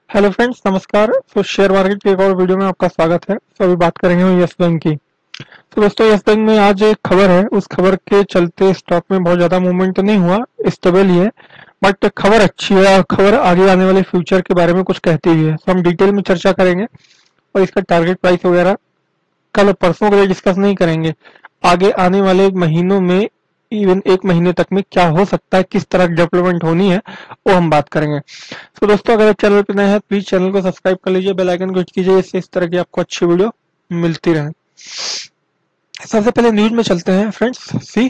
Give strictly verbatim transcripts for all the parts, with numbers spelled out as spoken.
Hello friends, नमस्कार। तो share market की एक और वीडियो में आपका स्वागत है। तो अभी बात करेंगे यस बैंक की। तो दोस्तों, यस बैंक में आज एक खबर है, उस खबर के चलते स्टॉक में बहुत ज्यादा मूवमेंट तो नहीं हुआ, स्टेबल ही है। बट खबर अच्छी है और खबर आगे आने वाले फ्यूचर के बारे में कुछ कहती हुई है। तो हम डिटेल में चर्चा करेंगे और इसका टारगेट प्राइस वगैरह कल परसों के लिए डिस्कस नहीं करेंगे। आगे आने वाले महीनों में, इवन एक महीने तक में क्या हो सकता है, किस तरह की डेवलपमेंट होनी है, वो हम बात करेंगे। तो दोस्तों, अगर आप चैनल पर नए हैं प्लीज चैनल को सब्सक्राइब कर लीजिए, बेल आइकन को हिट कीजिए, इससे इस तरह की आपको अच्छी वीडियो मिलती रहे। सबसे पहले न्यूज में चलते हैं फ्रेंड्स। सी,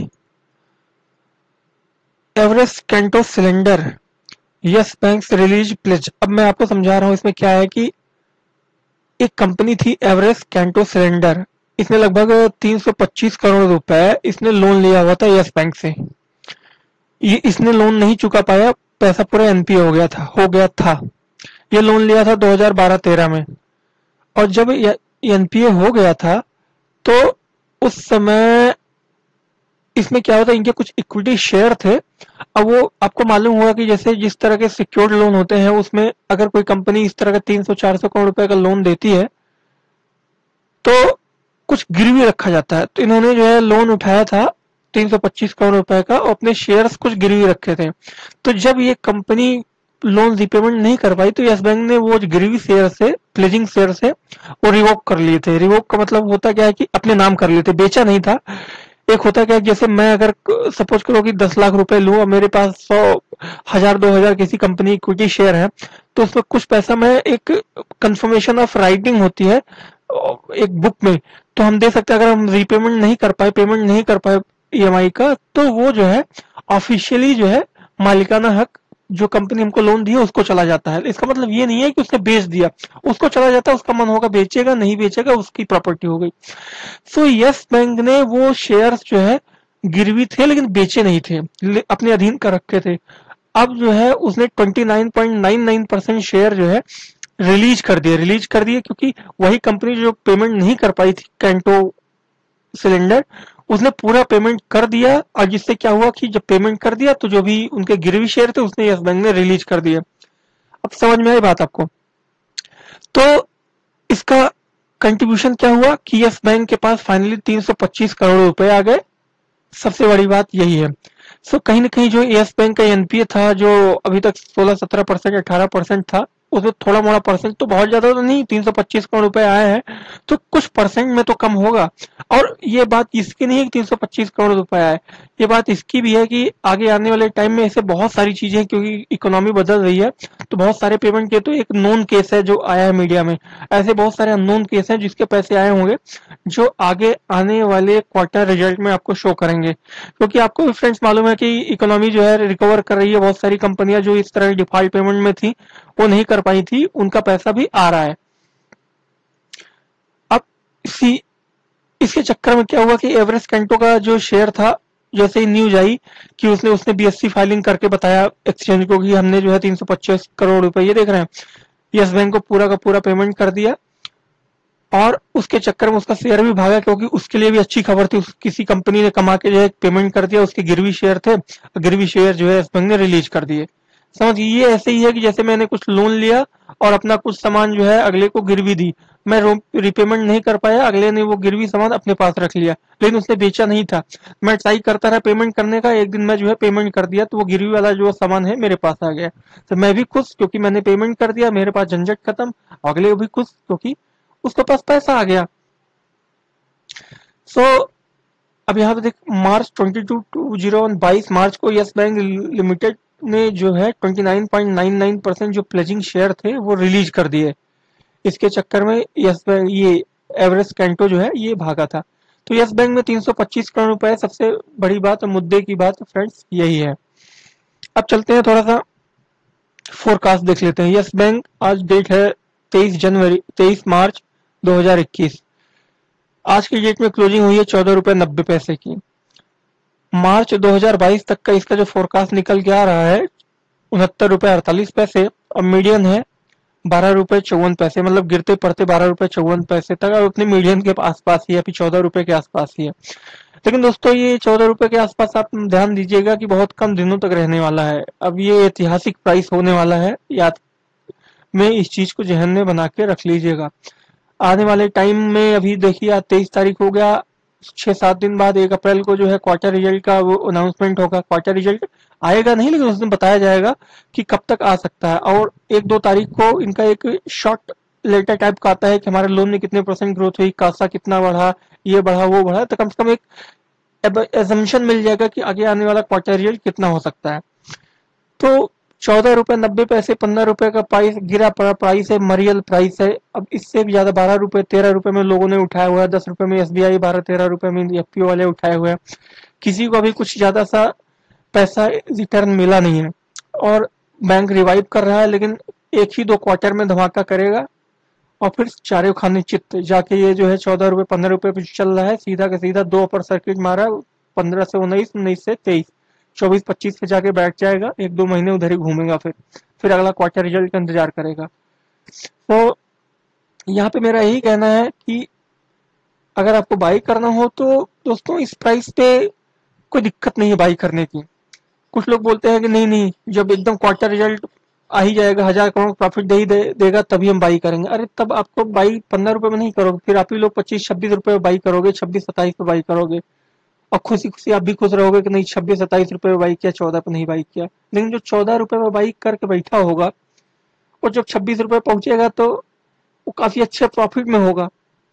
एवरेस्ट कैंटो सिलेंडर, यस बैंक रिलीज प्लेज। अब मैं आपको समझा रहा हूं इसमें क्या है कि एक कंपनी थी एवरेस्ट कैंटो सिलेंडर, इसने लगभग तीन सौ पच्चीस करोड़ रुपए इसने लोन लिया हुआ था यस बैंक से। ये इसने लोन नहीं चुका पाया, पैसा पूरा एनपीए हो गया था हो गया था ये लोन लिया था दो हज़ार बारह तेरह में, और जब एनपीए हो गया था तो उस समय इसमें क्या होता है, इनके कुछ इक्विटी शेयर थे। अब वो आपको मालूम होगा कि जैसे जिस तरह के सिक्योर्ड लोन होते हैं, उसमें अगर कोई कंपनी इस तरह का तीन सौ चार सौ करोड़ रुपए का लोन देती है तो कुछ गिरवी रखा जाता है। तो इन्होंने जो है लोन उठाया था तीन सौ पच्चीस करोड़ रुपए का और अपने शेयर्स कुछ गिरवी रखे थे। तो जब ये कंपनी लोन रिपेमेंट नहीं कर पाई तो यस बैंक ने वो गिरवी शेयर से, प्लेजिंग शेयर से वो रिवोक कर लिए थे। रिवोक का मतलब होता क्या है कि अपने नाम कर लिए थे, बेचा नहीं था। एक होता क्या है, जैसे मैं अगर सपोज करो कि दस लाख रुपए लूं और मेरे पास सौ हजार दो हजार किसी कंपनी इक्विटी शेयर है, तो उसमें कुछ पैसा मैं एक कंफर्मेशन ऑफ राइटिंग होती है एक बुक में, तो हम दे सकते हैं। अगर हम रीपेमेंट नहीं कर पाए, पेमेंट नहीं कर पाए ईएमआई का, तो वो जो है ऑफिशियली जो है मालिकाना हक जो कंपनी हमको लोन दी है उसको चला जाता है। इसका मतलब ये नहीं है कि उसने बेच दिया, उसको चला जाता है, उसका मन होगा बेचेगा, नहीं बेचेगा उसकी प्रॉपर्टी हो गई। सो यस बैंक ने वो शेयर्स जो है गिरवी थे लेकिन बेचे नहीं थे, अपने अधीन कर रखे थे। अब जो है उसने उनतीस पॉइंट नौ नौ परसेंट शेयर जो है रिलीज कर दिए रिलीज कर दिए क्योंकि वही कंपनी जो पेमेंट नहीं कर पाई थी कैंटो सिलेंडर, उसने पूरा पेमेंट कर दिया। और जिससे क्या हुआ कि जब पेमेंट कर दिया तो जो भी उनके गिरवी शेयर थे उसने यस बैंक ने रिलीज कर दिया। अब समझ में आई बात आपको? तो इसका कंट्रीब्यूशन क्या हुआ कि यस बैंक के पास फाइनली तीन सौ पच्चीस करोड़ रुपए आ गए। सबसे बड़ी बात यही है। सो कहीं ना कहीं जो यस बैंक का एनपीए था, जो अभी तक सोलह सत्रह परसेंट अठारह परसेंट था, उसमें थोड़ा मोड़ा परसेंट, तो बहुत ज्यादा तो नहीं, तीन सौ पच्चीस करोड़ रुपए आए हैं तो कुछ परसेंट में तो कम होगा। और ये बात इसकी नहीं है कि तीन सौ पच्चीस करोड़ रुपए आए, ये बात इसकी भी है कि आगे आने वाले टाइम में ऐसे बहुत सारी चीजें हैं, क्योंकि इकोनॉमी बदल रही है तो बहुत सारे पेमेंट के, तो एक नोन केस है जो आया है मीडिया में, ऐसे बहुत सारे अननोन केस हैं जिसके पैसे आए होंगे जो आगे आने वाले क्वार्टर रिजल्ट में आपको शो करेंगे। क्योंकि आपको भी फ्रेंड्स मालूम है कि इकोनॉमी जो है रिकवर कर रही है, बहुत सारी कंपनियां जो इस तरह डिफॉल्ट पेमेंट में थी वो नहीं कर पाई थी, उनका पैसा भी आ रहा है। अब इसी इसके चक्कर में क्या हुआ कि एवरेस्ट कैंटो का जो शेयर था, जैसे ही न्यूज आई कि उसने उसने बीएससी फाइलिंग करके बताया एक्सचेंज को कि हमने जो है तीन सौ पच्चीस करोड़ रुपए, ये देख रहे हैं, यस बैंक को पूरा का पूरा पेमेंट कर दिया। और उसके चक्कर में उसका शेयर भी भागा, क्योंकि उसके लिए भी अच्छी खबर थी, किसी कंपनी ने कमा के जो है पेमेंट कर दिया, उसके गिरवी शेयर थे, गिरवी शेयर जो है यस बैंक ने रिलीज कर दिए। समझ, ये ऐसे ही है कि जैसे मैंने कुछ लोन लिया और अपना कुछ सामान जो है अगले को गिरवी दी, मैं रिपेमेंट नहीं कर पाया, अगले ने वो गिरवी सामान अपने पास रख लिया लेकिन उसने बेचा नहीं था। मैं ट्राई करता रहा पेमेंट करने का, एक दिन मैं जो है पेमेंट कर दिया तो वो गिरवी वाला जो सामान है मेरे पास आ गया। तो मैं भी खुश क्योंकि मैंने पेमेंट कर दिया, मेरे पास झंझट खत्म, अगले भी खुश क्योंकि उसके पास पैसा आ गया। सो so, अब यहाँ पे देख, March twenty two two zero बाईस मार्च को यस बैंक लिमिटेड ने जो है उनतीस पॉइंट नौ नौ परसेंट जो प्लेजिंग शेयर थे वो रिलीज कर दिए। इसके चक्कर में यस बैंक, ये एवरेस्ट कैंटो जो है ये भागा था। तो यस बैंक में तीन सौ पच्चीस करोड़ रुपए, सबसे बड़ी बात और मुद्दे की बात फ्रेंड्स यही है। अब चलते हैं थोड़ा सा फोरकास्ट देख लेते हैं। यस बैंक, आज डेट है तेईस जनवरी तेईस मार्च दो हज़ार इक्कीस। आज की डेट में क्लोजिंग हुई है चौदह रुपए नब्बे पैसे की। मार्च दो हज़ार बाईस तक का इसका जो फोरकास्ट निकल के आ रहा है उनहत्तर रुपए अड़तालीस पैसे, और मीडियन है बारह रुपए चौवन पैसे, मतलब गिरते पड़ते बारह रुपए चौवन पैसे तक, और अपने मीडियन के आसपास ही है, अभी चौदह रुपए के आसपास ही है। लेकिन दोस्तों, ये चौदह रुपए के आसपास आप ध्यान दीजिएगा कि बहुत कम दिनों तक रहने वाला है। अब ये ऐतिहासिक प्राइस होने वाला है, या में इस चीज को जहन में बना के रख लीजिएगा। आने वाले टाइम में अभी देखिए आज तेईस तारीख हो गया, छह सात दिन बाद एक अप्रैल को जो है क्वार्टर रिजल्ट का वो अनाउंसमेंट होगा। क्वार्टर रिजल्ट आएगा नहीं, लेकिन उस दिन बताया जाएगा कि कब तक आ सकता है। और एक दो तारीख को इनका एक शॉर्ट लेटर टाइप का आता है कि हमारे लोन में कितने परसेंट ग्रोथ हुई, कासा कितना बढ़ा, ये बढ़ा वो बढ़ा, तो कम से कम एक एजम्पशन मिल जाएगा कि आगे आने वाला क्वार्टर रिजल्ट कितना हो सकता है। तो चौदह रुपए नब्बे पैसे पंद्रह रुपए का प्राइस गिरा पड़ा प्राइस है, मरियल प्राइस है। अब इससे भी ज्यादा बारह रुपए तेरह रुपए में लोगों ने उठाया हुआ है, दस रुपए में एसबीआई, बारह तेरह रुपए में एफपीओ वाले उठाए हुए हैं। किसी को अभी कुछ ज्यादा सा पैसा रिटर्न मिला नहीं है और बैंक रिवाइव कर रहा है, लेकिन एक ही दो क्वार्टर में धमाका करेगा और फिर चारे खाने चित्त जाके ये जो है चौदह रुपए पंद्रह रुपए पे चल रहा है, सीधा का सीधा दो अपर सर्किट मारा, पंद्रह से उन्नीस, उन्नीस से तेईस, चौबीस पच्चीस पे जाके बैठ जाएगा, एक दो महीने उधर ही घूमेगा, फिर फिर अगला क्वार्टर रिजल्ट का इंतजार करेगा। तो यहाँ पे मेरा यही कहना है कि अगर आपको बाई करना हो तो दोस्तों इस प्राइस पे कोई दिक्कत नहीं है बाई करने की। कुछ लोग बोलते हैं कि नहीं नहीं जब एकदम क्वार्टर रिजल्ट आ ही जाएगा, हजार करोड़ प्रॉफिट दे ही दे, देगा तभी हम बाई करेंगे। अरे तब आपको बाई पंद्रह रुपए में नहीं करोगे, फिर आप ही लोग पच्चीस छब्बीस रुपए में बाई करोगे, छब्बीस सत्ताईस पे बाई करोगे और खुशी खुशी आप भी खुश रहोगे कि नहीं छब्बीस सत्ताईस रुपए में बाई किया, चौदह पे नहीं बाई किया। लेकिन जो चौदह रुपए में बाई करके बैठा होगा और जब छब्बीस रुपए पहुंचेगा तो वो काफी अच्छे प्रॉफिट में होगा।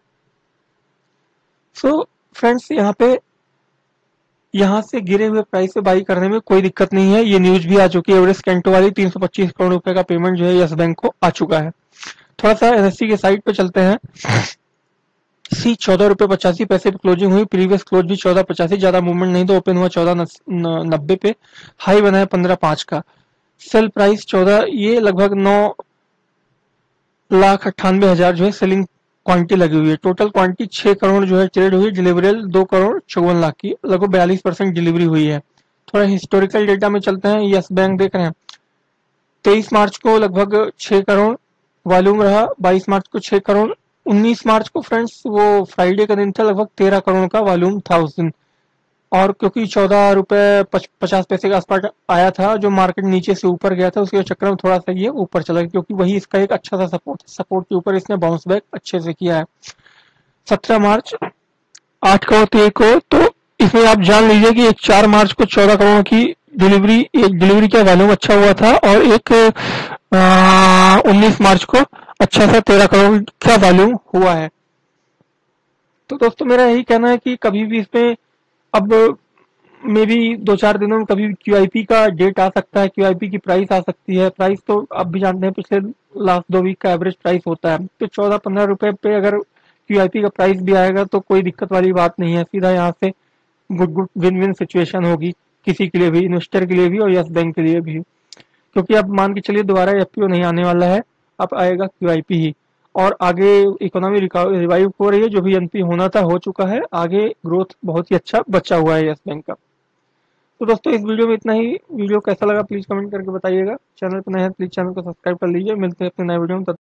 सो फ्रेंड्स यहाँ पे यहाँ से गिरे हुए प्राइस पे बाई करने में कोई दिक्कत नहीं है। ये न्यूज भी आ चुकी है, एवरेस्ट कैंटो वाली तीन सौ पच्चीस करोड़ रुपए का पेमेंट जो है यस बैंक को आ चुका है। थोड़ा सा एनएससी के साइट पे चलते हैं। सी चौदह रुपए पचासी पैसे पे क्लोजिंग हुई, प्रीवियस क्लोज भी चौदह पचासी, ज्यादा मूवमेंट नहीं तो ओपन हुआ चौदह नब्बे पे, हाई बना है पंद्रह पांच का। सेल प्राइस चौदह, ये लगभग नौ लाख अट्ठानवे हजार जो है सेलिंग क्वांटिटी लगी हुई है। टोटल क्वांटिटी छह करोड़ जो है ट्रेड हुई, डिलीवरेबल दो करोड़ चौवन लाख की, लगभग बयालीस परसेंट डिलीवरी हुई है। थोड़ा हिस्टोरिकल डेटा में चलते हैं। यस बैंक देख रहे हैं तेईस मार्च को लगभग छह करोड़ वॉल्यूम रहा, बाईस मार्च को छह करोड़, उन्नीस मार्च को फ्रेंड्स वो फ्राइडे का दिन था, लगभग तेरह करोड़ का वॉल्यूम था उस दिन। और क्योंकि चौदह रुपए पचास पैसे का आसपास आया था, जो मार्केट नीचे से ऊपर गया था, उसके चक्कर में थोड़ा सा ये ऊपर चला गया, क्योंकि वही इसका एक अच्छा सा सपोर्ट सपोर्ट के ऊपर इसने बाउंस बैक अच्छे से किया है। सत्रह मार्च आठ करोड़ तेरह करोड़, तो इसमें आप जान लीजिए कि एक चार मार्च को चौदह करोड़ की डिलीवरी, एक डिलीवरी का वॉल्यूम अच्छा हुआ था और एक उन्नीस मार्च को अच्छा सा तेरह करोड़ का वॉल्यूम हुआ है। तो दोस्तों मेरा यही कहना है कि कभी भी इसमें अब मे भी दो चार दिनों में कभी क्यूआईपी का डेट आ सकता है, क्यूआईपी की प्राइस आ सकती है। प्राइस तो आप भी जानते हैं पिछले लास्ट दो वीक का एवरेज प्राइस होता है, तो चौदह पंद्रह रुपए पे अगर क्यूआईपी का प्राइस भी आएगा तो कोई दिक्कत वाली बात नहीं है, सीधा यहाँ से good good win win situation होगी किसी के लिए भी, इन्वेस्टर के लिए भी और यस बैंक के लिए भी। क्योंकि अब मान के चलिए दोबारा एफपीओ नहीं आने वाला है, अब आएगा क्यूआईपी ही। और आगे इकोनॉमी रिवाइव हो रही है, जो भी एनपी होना था हो चुका है, आगे ग्रोथ बहुत ही अच्छा बचा हुआ है यस बैंक का। तो दोस्तों इस वीडियो में इतना ही। वीडियो कैसा लगा प्लीज कमेंट करके बताइएगा। चैनल पर नए हैं प्लीज चैनल को सब्सक्राइब कर लीजिए। मिलते हैं अपने नए वीडियो में।